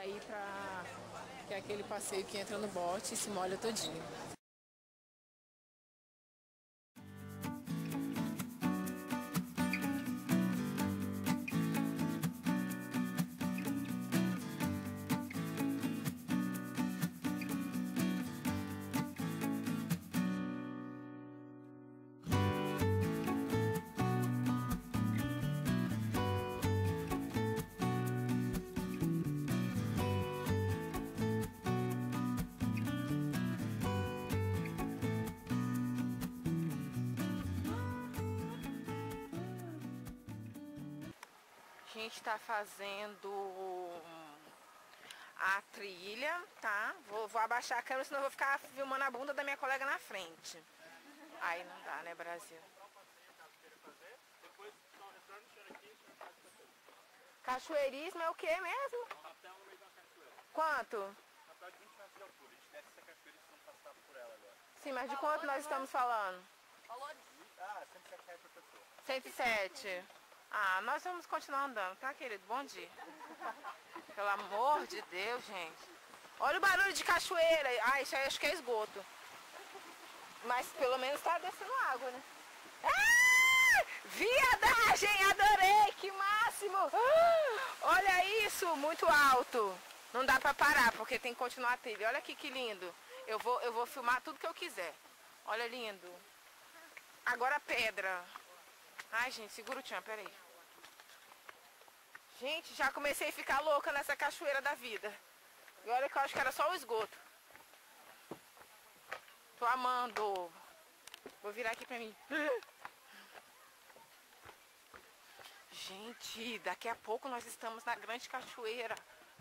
ir pra... que é aquele passeio que entra no bote e se molha todinho. A gente tá fazendo a trilha, tá? Vou abaixar a câmera, senão eu vou ficar filmando a bunda da minha colega na frente. Aí não dá, né, Brasil? Cachoeirismo é o que mesmo? Quanto? Rapel de 20 metros de altura. A gente desce essa cachoeira e vamos passar por ela agora. Sim, mas de quanto nós estamos falando? R$ 107 por pessoa. 107. Ah, nós vamos continuar andando, tá, querido? Bom dia. Pelo amor de Deus, gente. Olha o barulho de cachoeira. Ah, isso aí acho que é esgoto. Mas pelo menos tá descendo água, né? Ah! Viadagem! Adorei! Que máximo! Ah! Olha isso! Muito alto. Não dá pra parar, porque tem que continuar a trilha. Olha aqui que lindo. Eu vou filmar tudo que eu quiser. Olha, lindo. Agora a pedra. Ai, gente, segura o tchan, peraí. Gente, já comecei a ficar louca nessa cachoeira da vida. E olha que eu acho que era só o esgoto. Tô amando. Vou virar aqui pra mim. Gente, daqui a pouco nós estamos na grande cachoeira.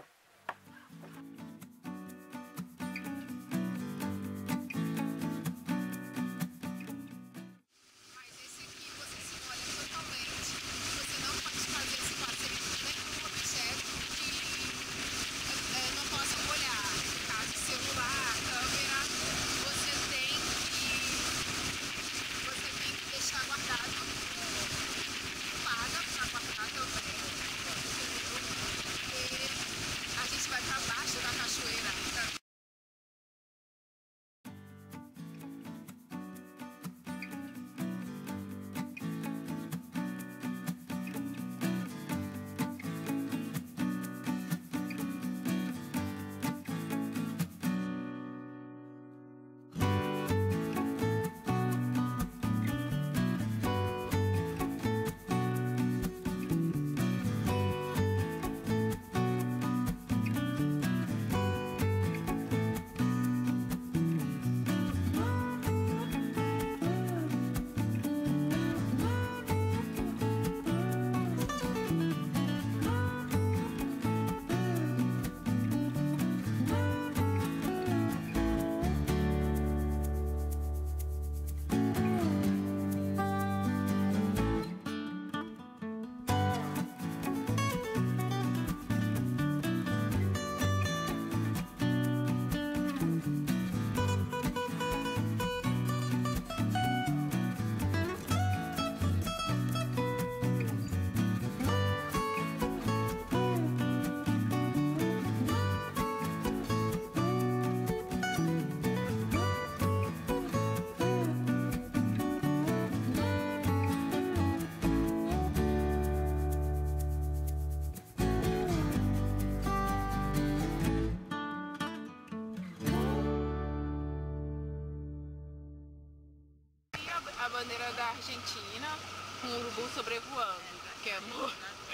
A bandeira da Argentina com o urubu sobrevoando, que é amor.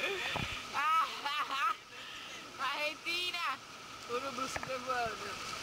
Argentina! Urubu sobrevoando.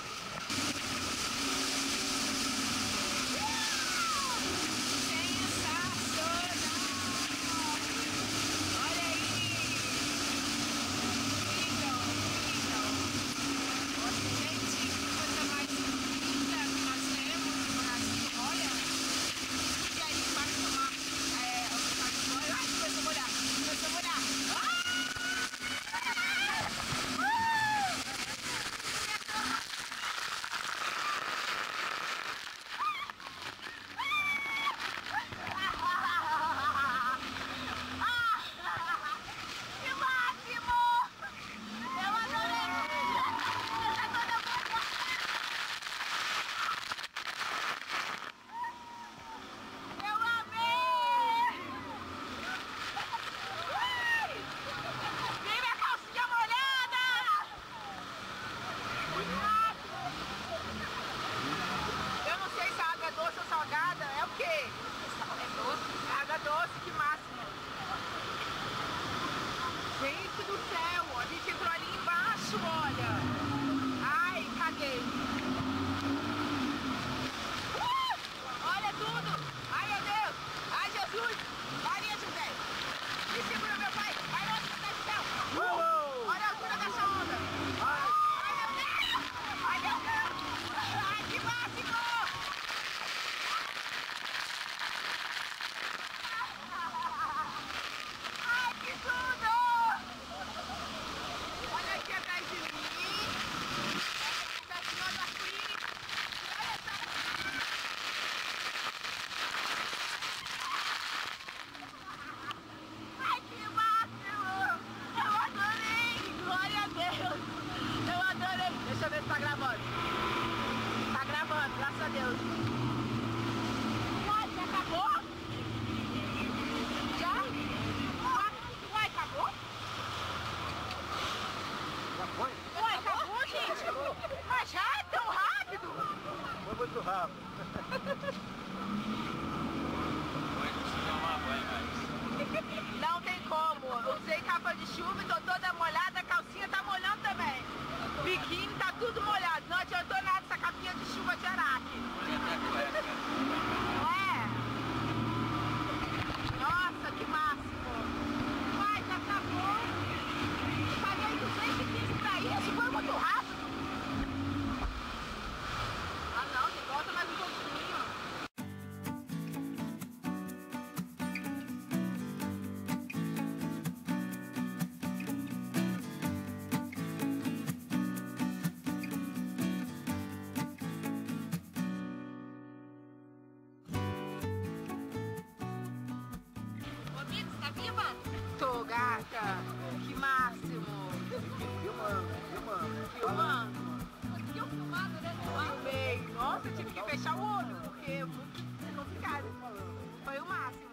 gata? Que máximo! Filmando. Filmando? Conseguiu filmar durante o ar? Filmei. Nossa, eu tive que fechar o olho, porque é muito complicado. Foi o máximo.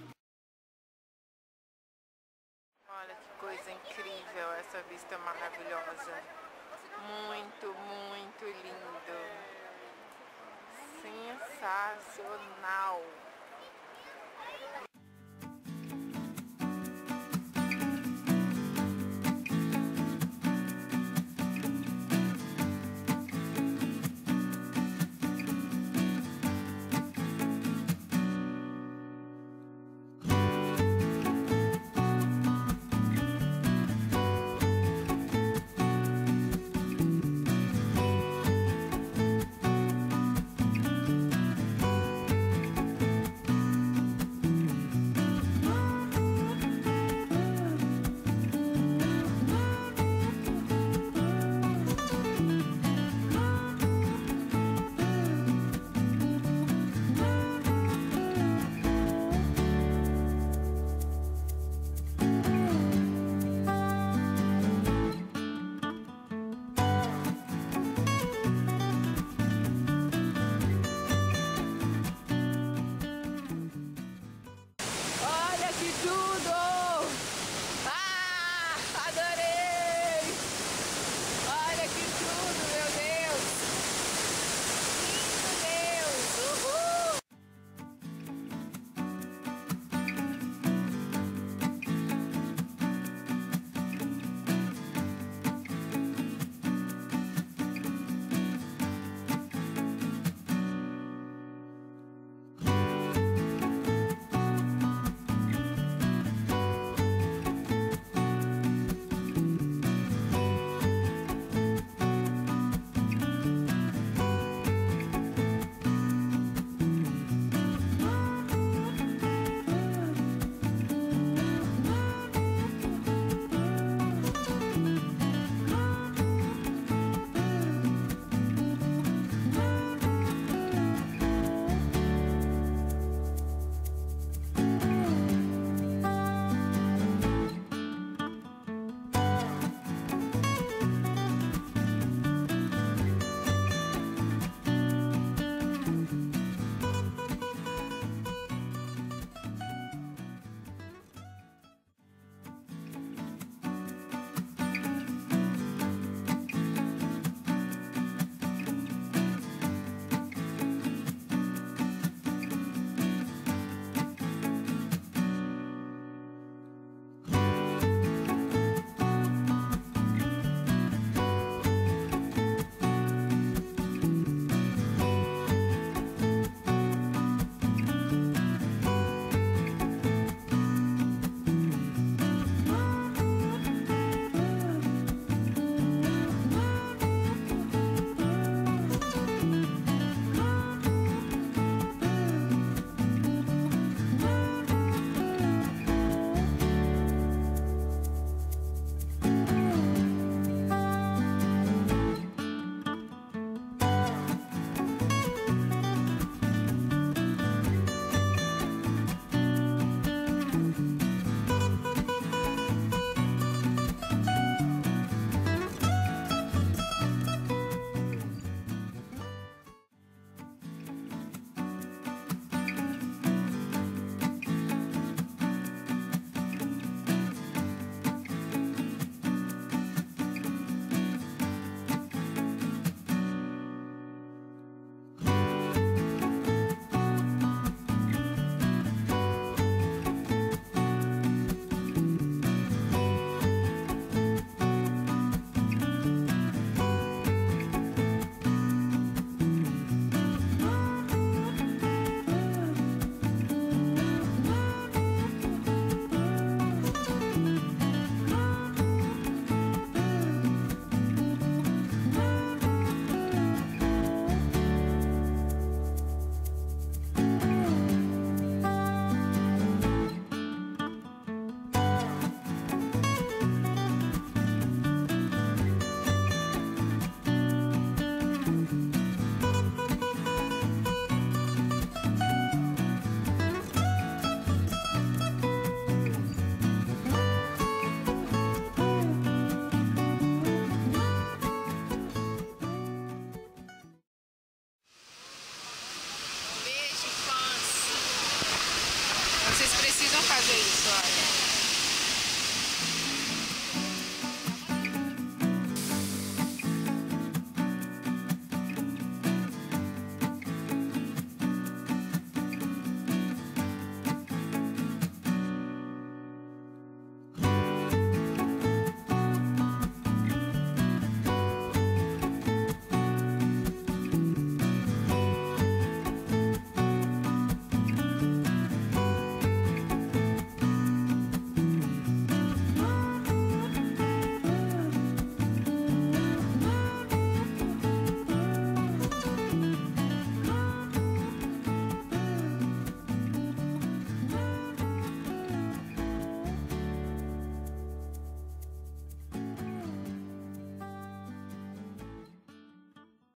Olha que coisa incrível, essa vista maravilhosa. Muito, muito lindo. Sensacional.